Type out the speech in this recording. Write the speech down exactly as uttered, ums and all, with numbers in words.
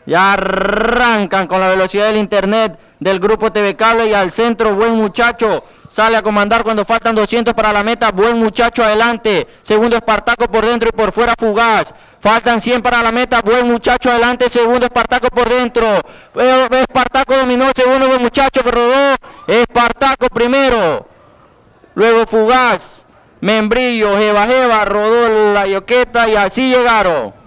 Ya arrancan con la velocidad del internet del grupo T V Cable y al centro, buen muchacho. Sale a comandar cuando faltan doscientos para la meta. Buen muchacho adelante. Segundo Espartaco por dentro y por fuera Fugaz. Faltan cien para la meta. Buen muchacho adelante. Segundo Espartaco por dentro. Espartaco dominó. Segundo buen muchacho que rodó. Espartaco primero. Luego Fugaz. Membrillo, Jeva Jeva, rodó la yoqueta y así llegaron.